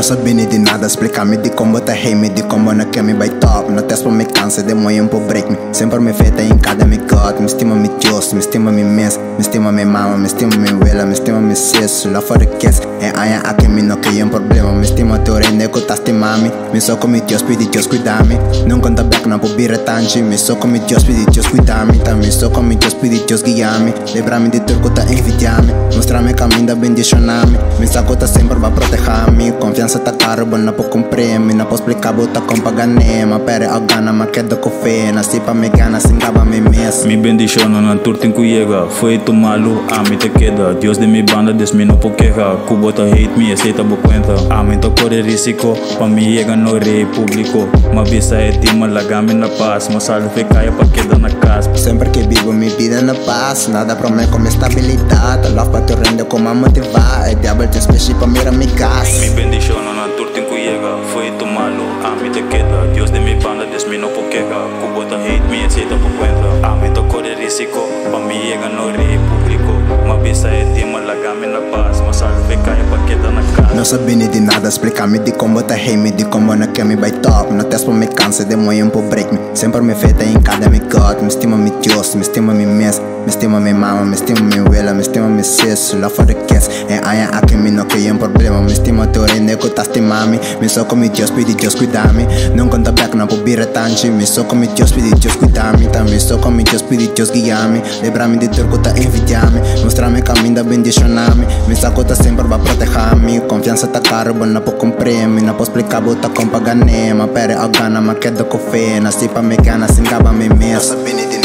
sabia de nada, explica-me de como tá rei-me, de como não quer me by top. Não teste pra me cansa, demora por break me. Sempre me feita em cada me cut. Me estima me Deus, me estima me mens. Me estima me mama, me estima me wela, me estima me cesso. Lá fora que é aia a quem me não quer um problema. Me estima teu rende, que tá estimando. Me só como Deus, pedi Deus cuidar-me. Não conta back, não por bira tange. Me só como Deus, pedi Deus cuidar-me. Também só como Deus, pedi Deus guiar-me. Lembrar-me de tudo que tá envidiar-me. Mostrar-me caminho da bendicionar-me. Me saco tá sempre pra proteger-me. Confiança tá caro, bom não pode comprar-me. Não posso explicar, bota com paganema. Pere a gana, mas queda com fé. Nasci pra me gana, sem gaba me mes. Me bendiciona na turta em cuyega. Foi tu malo, a mim te queda. Deus de mi banda, des mi no poqueja. Kubota hate me, aceita bo cuenta. A mim to corre risiko, pa mi llega no rei público. Ma visa é tima, lagame na paz. Ma salve ficaia pa queda na casa. Sempre que vivo mi vida na paz. Nada pra mim como estabilidade. Love pra te render como a motivar. É diabo te espécie pra mirar mi casa. Me bendiciona na turta em cuyega. Foi tu malo, a mim te queda. Deus de mi banda, des mi no poqueja. Kubota hate me, aceita bo cuenta. A mim to corre risiko, pa mi llega no rei público. Ma visa é tima, lagame na paz. Ma salve ficaia pa queda na casa. Não sabia de nada, explica-me de como tá rei-me, de como não quer me by top. Não teste pra me cansa, demora por break me. Sempre me feita em cada me cut. Me estima me Deus, me estima me mens. Me estima me mama, me estima me wela, me estima me cesso. Lá fora que é aia a quem me não quer um problema. Me estima teu rende, que tá estimando. Me só como Deus, pedi Deus cuidar-me. Não conta back, não por bira tange. Me só como Deus, pedi Deus cuidar-me. Também só como Deus, pedi Deus guiar-me. Lembrar-me de tudo que tá envidiar-me. Mostrar-me caminho da bendicionar-me. Me saco tá sempre pra proteger-me. Confiança tá caro, bom não pode comprar-me. Não posso explicar, bota com paganema. Pere a gana, mas queda com fé. Nasci pra me gana, sem gaba me mes.